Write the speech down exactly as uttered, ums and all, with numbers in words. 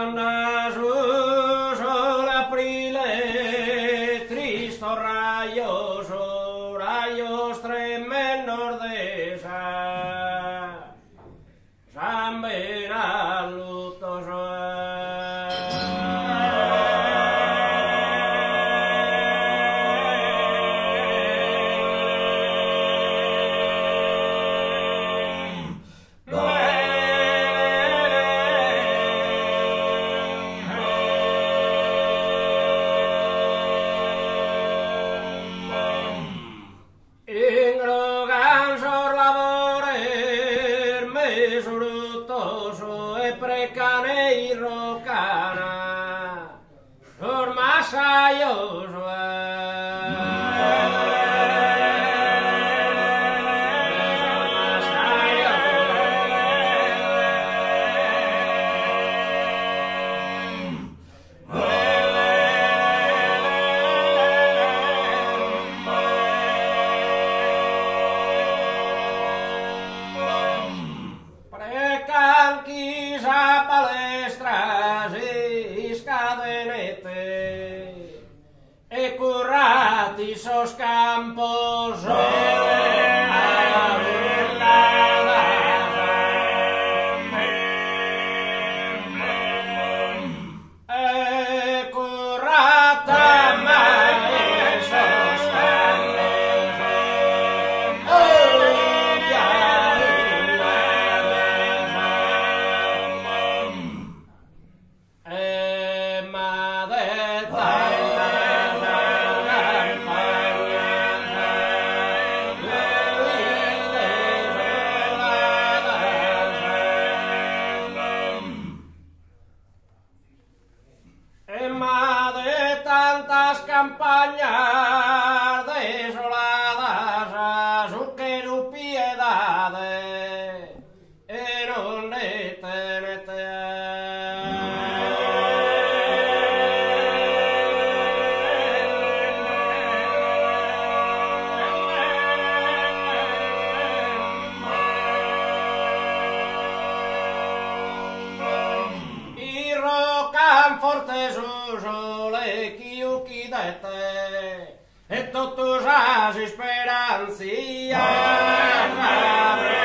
Quando su sole aprile, Cristo rayos, rayos tremendos de esa, San Benalutos. Precane y rocana, por más ayos Quizá palestras e scadenete e currati sos campos e currata mai sos campañas desoladas a su queru piedade e non ne tenete i rocan forte su sole e tutto già si speranzia